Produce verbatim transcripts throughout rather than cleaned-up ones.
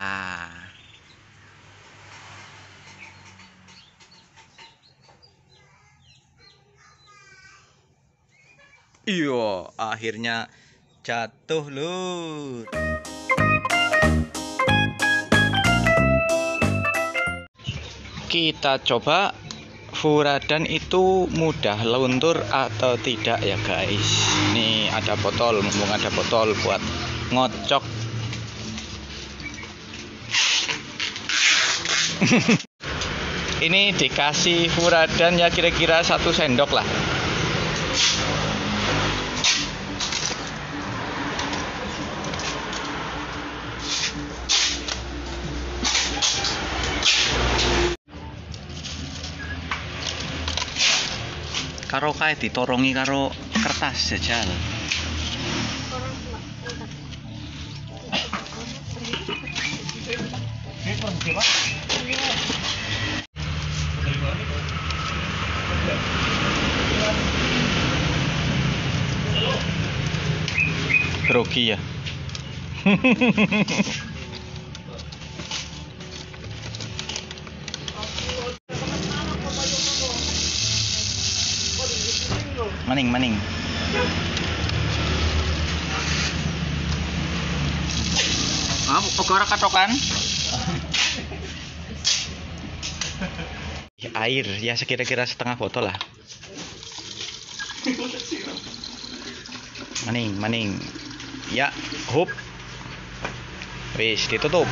Ah. Iyo, akhirnya jatuh lur. Kita coba furadan itu mudah luntur atau tidak ya guys. Nih ada botol, mumpung ada botol buat ngocok. Ini dikasih furadan ya kira-kira satu sendok lah. Karo kae ditorongi karo kertas jajal. Grogi ya. Maning maning. Ah, kok ora katokan? Ya, air ya sekira-kira setengah botol lah. Maning maning. Ya, hop. Wis ditutup.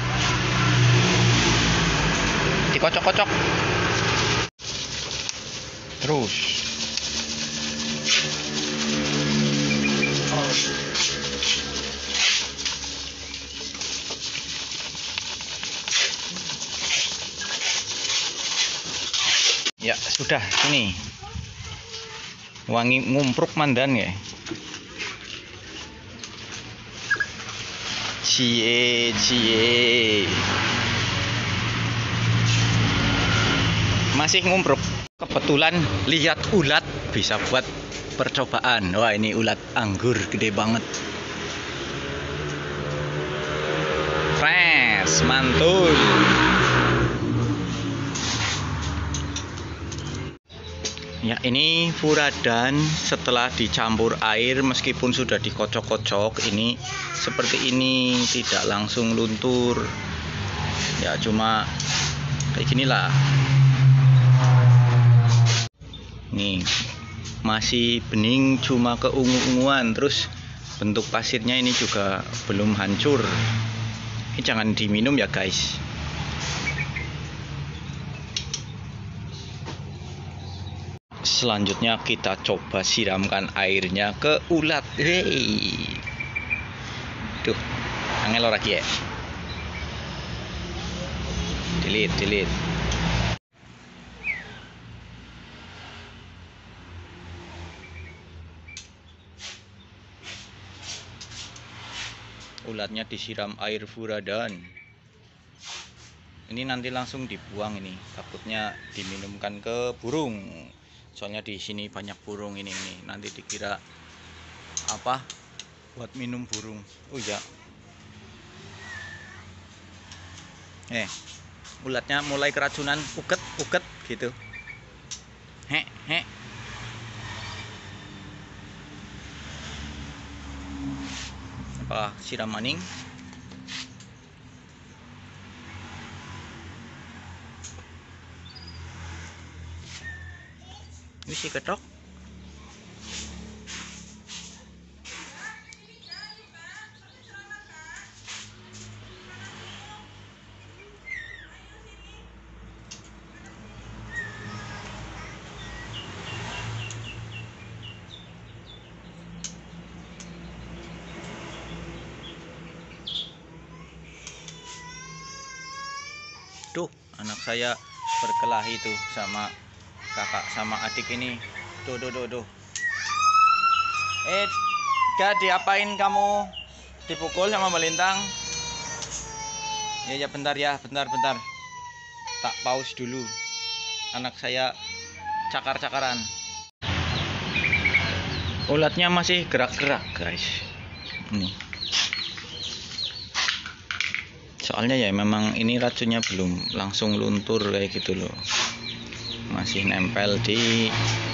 Dikocok-kocok. Terus. Ya sudah, ini wangi ngumpruk mandan ya. Cie cie masih ngumpruk. Kebetulan lihat ulat bisa buat percobaan. Wah ini ulat anggur gede banget. Fresh, mantul. Ya ini furadan setelah dicampur air meskipun sudah dikocok-kocok ini seperti ini, tidak langsung luntur. Ya cuma kayak ginilah. Nih masih bening cuma keungu-unguan, terus bentuk pasirnya ini juga belum hancur. Ini jangan diminum ya guys. Selanjutnya kita coba siramkan airnya ke ulat. Hei. Tuh, angel ora ki ya. Delete, delete. Ulatnya disiram air furadan. Ini nanti langsung dibuang ini. Takutnya diminumkan ke burung. Soalnya di sini banyak burung ini nih. Nanti dikira apa? Buat minum burung. Oh ya. Eh, ulatnya mulai keracunan, uket-uket gitu. Hek, hek. Apa siram maning? Wis ketok. Tuh, anak saya berkelahi tuh sama kakak sama adik ini. Tuh, tuh, tuh, tuh. Eh, gak diapain kamu? Dipukul sama melintang? Ya, ya bentar ya, bentar, bentar. Tak pause dulu. Anak saya cakar-cakaran. Ulatnya masih gerak-gerak, guys. Nih. Soalnya ya memang ini racunnya belum langsung luntur kayak gitu loh, masih nempel di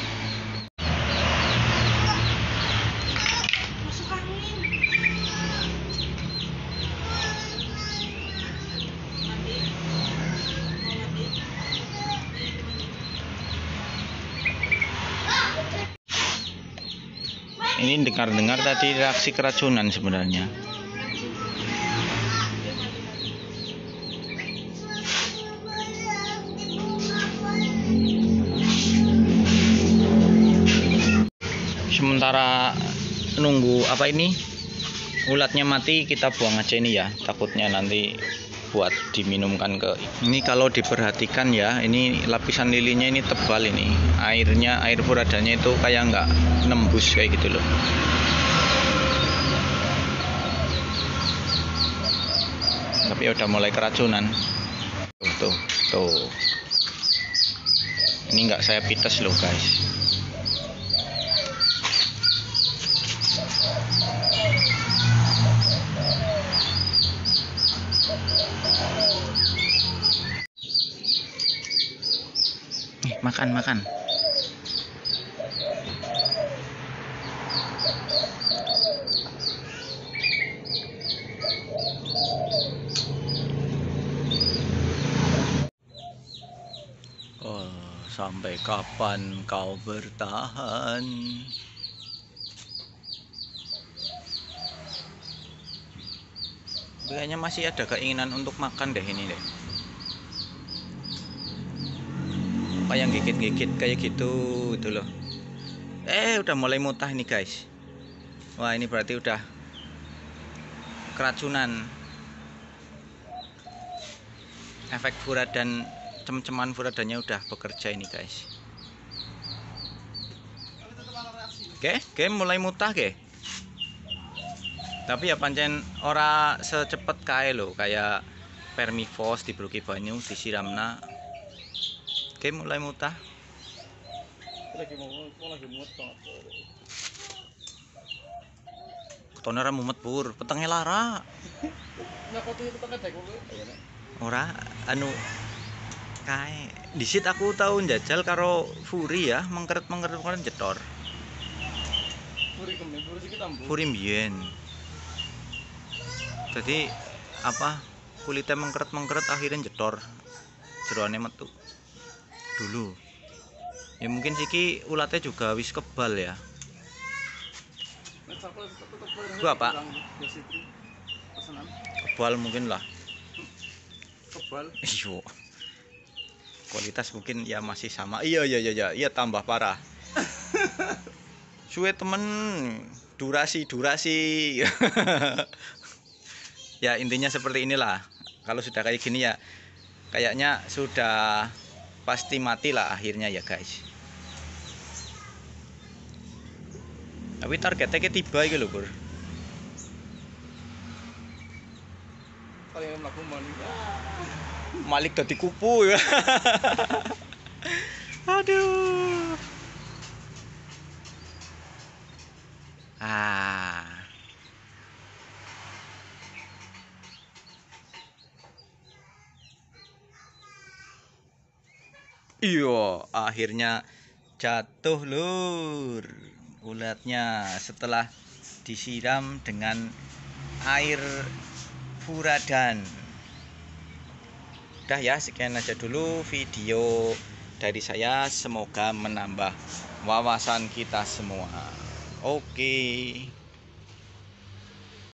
ini. Dengar-dengar tadi reaksi keracunan sebenarnya. Sementara nunggu apa ini ulatnya mati, kita buang aja ini ya, takutnya nanti buat diminumkan ke ini. Kalau diperhatikan ya, ini lapisan lilinya ini tebal, ini airnya, air furadanya itu kayak nggak nembus kayak gitu loh. Tapi udah mulai keracunan tuh tuh, tuh. Ini nggak saya pites loh guys. Nih, makan makan. Oh, sampai kapan kau bertahan? Kayaknya masih ada keinginan untuk makan deh ini deh. Apa yang gigit-gigit kayak gitu itu loh. Eh, udah mulai mutah ini guys. Wah, ini berarti udah keracunan. Efek furadan, cem-ceman furadannya udah bekerja ini guys. Oke, oke mulai mutah ke. Tapi ya pancen ora secepat kae lho, kayak permifos dibruki banyu disiramna. Oke, mulai mutah. Lagi mau lagi muat banget. Ketone ora mumet pur, petenge lara. Nyapa tuh itu pakai dek Ora anu kae. Disit aku tau njajal karo Furi ya, mengkeret-mengkeret kan jetor. Furi kemen, Furi sih kita Furi mbiyen. Jadi apa kulitnya mengkeret-mengkeret akhirnya jetor. Jeroane metu. Dulu. Ya mungkin siki ulatnya juga wis kebal ya. Gua apa? Kebal mungkin lah. Kebal. Iyo. Kualitas mungkin ya masih sama. Iya iya iya iya, iya tambah parah. Suwe temen, durasi durasi. Ya intinya seperti inilah. Kalau sudah kayak gini ya kayaknya sudah pasti mati lah akhirnya ya guys. Tapi targetnya ke tiba iki lho, Bur. Paling mlaku malik. Malik dadi kupu ya. Aduh. Ah. Iya, akhirnya jatuh lur ulatnya setelah disiram dengan air furadan. Udah ya, sekian aja dulu video dari saya, semoga menambah wawasan kita semua. Oke.